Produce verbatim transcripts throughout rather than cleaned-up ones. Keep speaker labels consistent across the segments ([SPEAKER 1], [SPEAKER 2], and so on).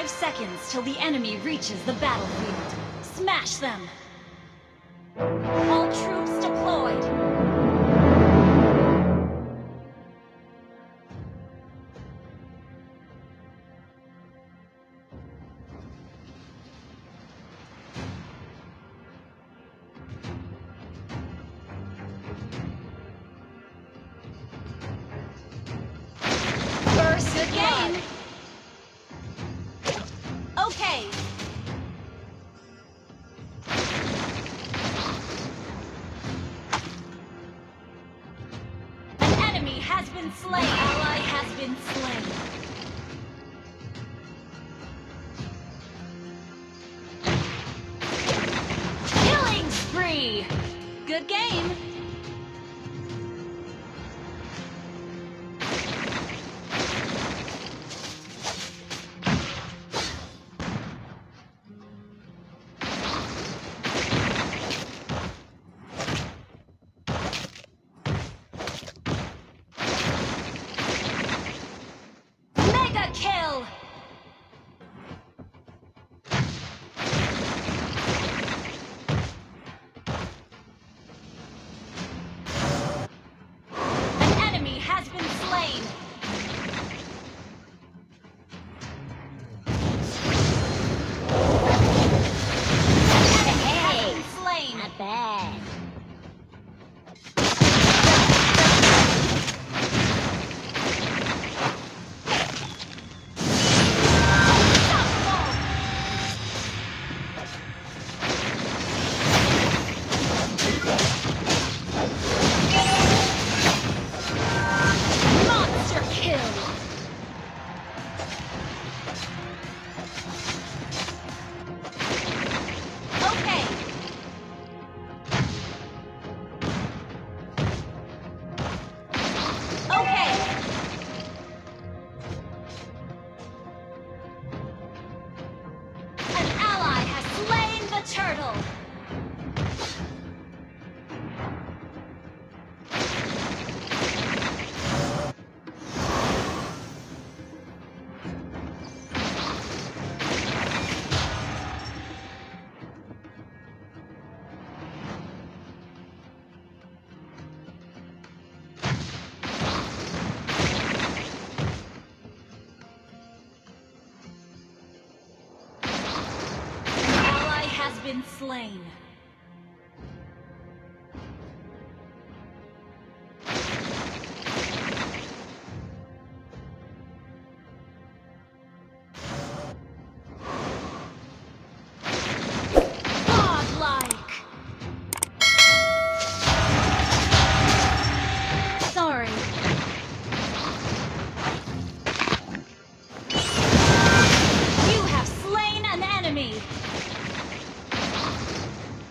[SPEAKER 1] Five seconds till the enemy reaches the battlefield. Smash them! All troops deployed! First game! Okay. An enemy has been slain. Ally has been slain. Killing spree. Good game. Kill! An enemy has been slain! An enemy has been slain! Not bad. Turtle! Been slain. Godlike. Sorry. You have slain an enemy.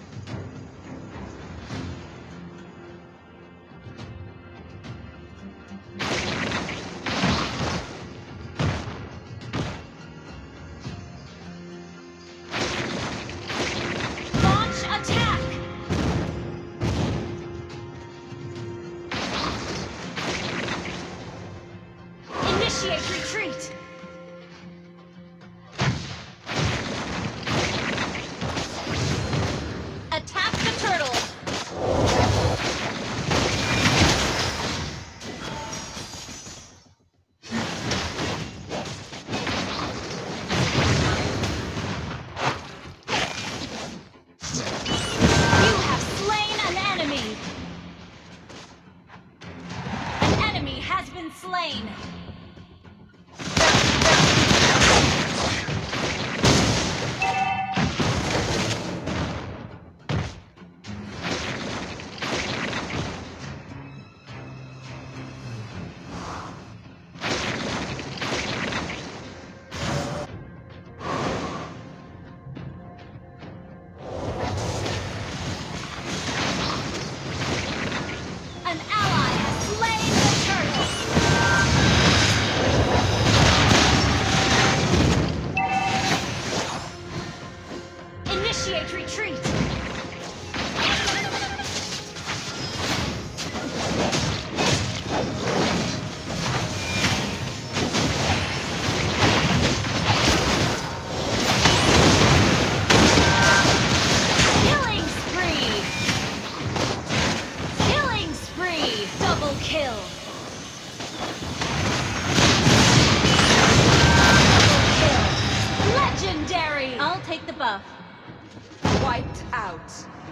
[SPEAKER 1] enough.
[SPEAKER 2] Wiped out.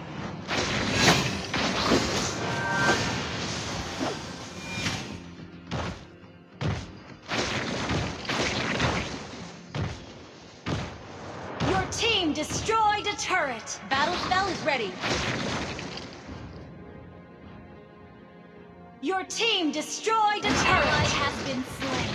[SPEAKER 1] Your team destroyed a turret. Battle spell is ready. Your team destroyed a turret. Ally has been slain.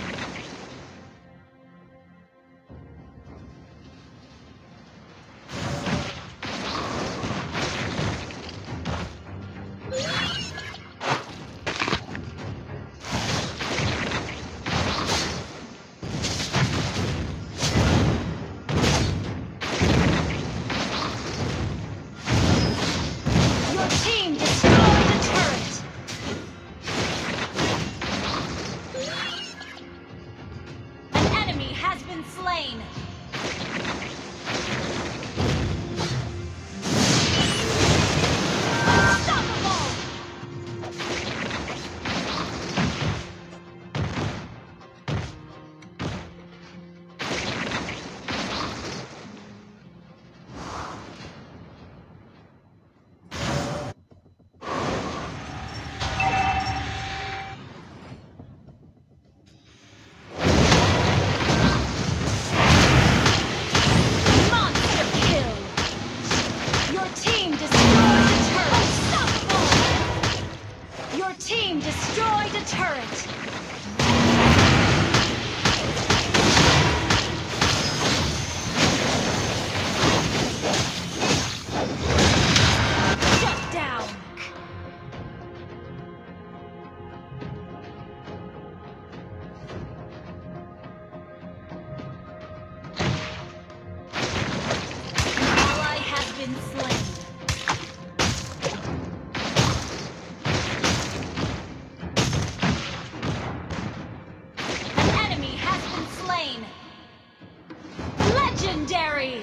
[SPEAKER 1] Your team destroyed a turret. An enemy has been slain. Unstoppable! Monster kill! Your team destroyed a turret. Unstoppable! Your team destroyed a turret. Shut down! Ally has been slain. An enemy has been slain. Legendary!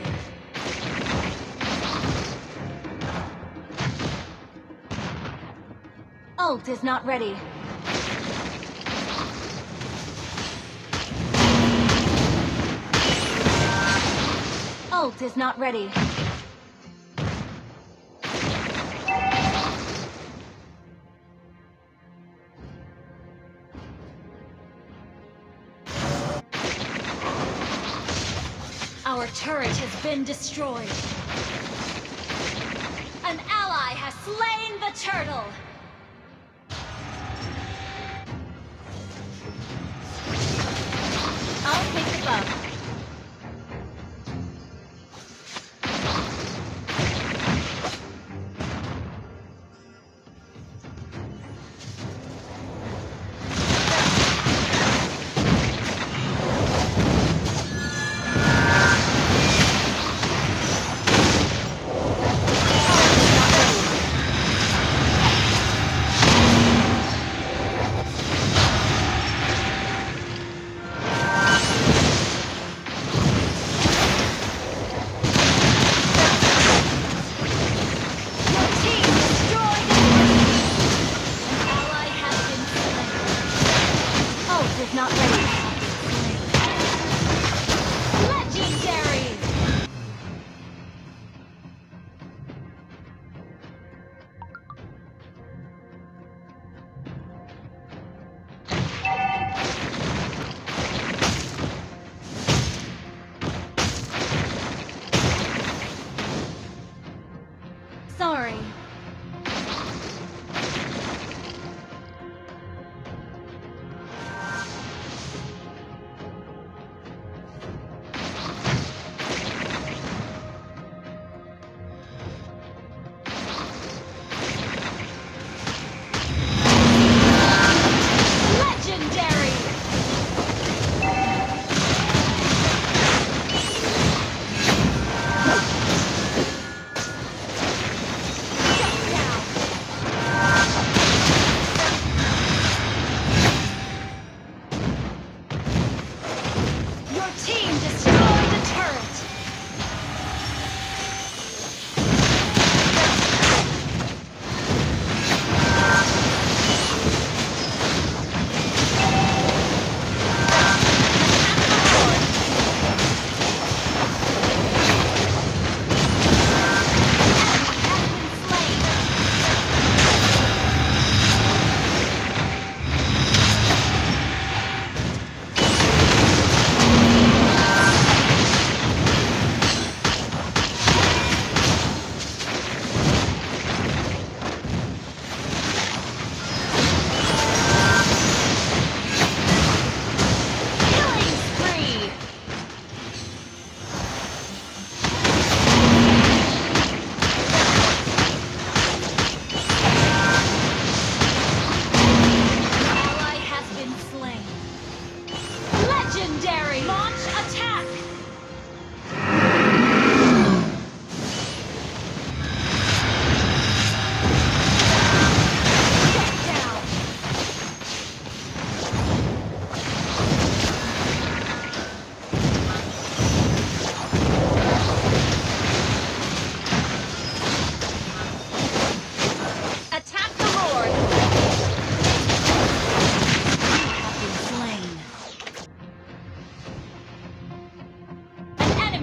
[SPEAKER 1] Ult is not ready. Ult is not ready. Our turret has been destroyed. An ally has slain the turtle. I'll take the buff.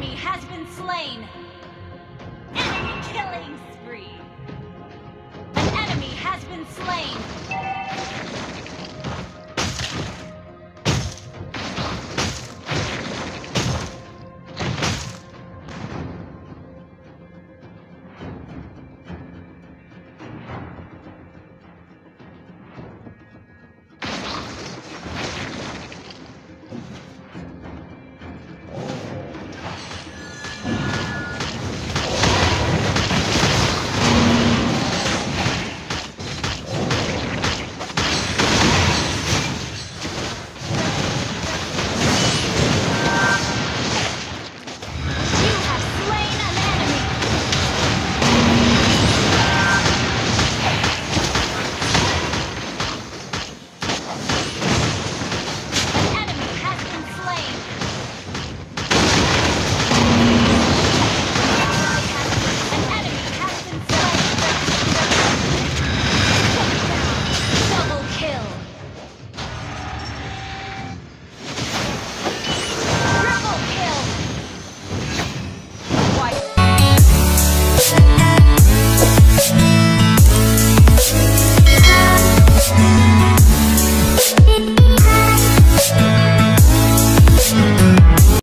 [SPEAKER 1] enemy has been slain. Enemy killing spree. An enemy has been slain.